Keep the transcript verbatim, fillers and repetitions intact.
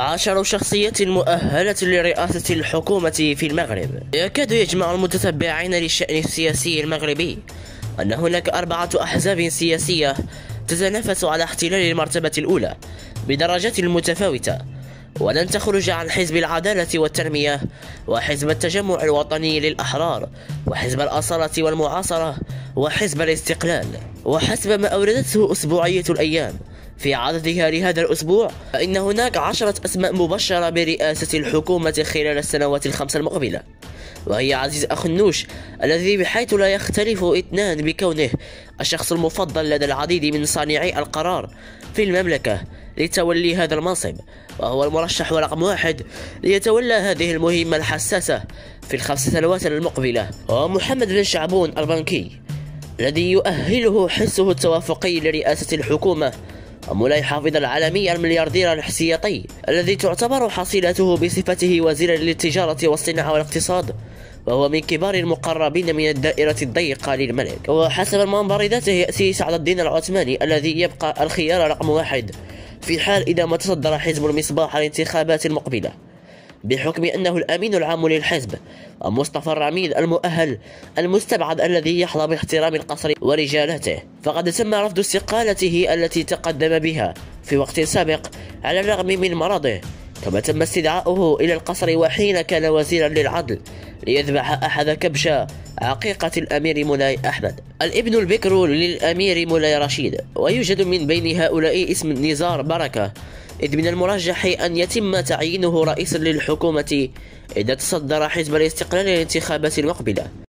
عشر شخصيات مؤهلة لرئاسة الحكومة في المغرب. يكاد يجمع المتتبعين للشأن السياسي المغربي أن هناك أربعة أحزاب سياسية تتنافس على احتلال المرتبة الأولى بدرجات متفاوتة، ولن تخرج عن حزب العدالة والتنمية، وحزب التجمع الوطني للأحرار، وحزب الأصالة والمعاصرة، وحزب الاستقلال. وحسب ما أوردته أسبوعية الأيام في عددها لهذا الأسبوع، فإن هناك عشرة أسماء مبشرة برئاسة الحكومة خلال السنوات الخمس المقبلة، وهي عزيز أخنوش الذي بحيث لا يختلف اثنان بكونه الشخص المفضل لدى العديد من صانعي القرار في المملكة لتولي هذا المنصب، وهو المرشح رقم واحد ليتولى هذه المهمة الحساسة في الخمس سنوات المقبلة. ومحمد بن شعبون البنكي الذي يؤهله حسه التوافقي لرئاسة الحكومة، ومولاي حافظ العالمي الملياردير الاحتياطي الذي تعتبر حصيلته بصفته وزيرا للتجارة والصناعة والاقتصاد، وهو من كبار المقربين من الدائرة الضيقة للملك. وحسب المنظر ذاته يأتي سعد الدين العثماني الذي يبقى الخيار رقم واحد في حال إذا ما تصدر حزب المصباح الانتخابات المقبلة، بحكم أنه الأمين العام للحزب، ومصطفى الرميد المؤهل المستبعد الذي يحظى باحترام القصر ورجالته، فقد تم رفض استقالته التي تقدم بها في وقت سابق على الرغم من مرضه، كما تم استدعاؤه إلى القصر وحين كان وزيرا للعدل ليذبح أحد كبش عقيقة الأمير مولاي أحمد الابن البكر للأمير مولاي رشيد. ويوجد من بين هؤلاء اسم نزار بركة، إذ من المرجح أن يتم تعيينه رئيسا للحكومة إذا تصدر حزب الاستقلال للانتخابات المقبلة.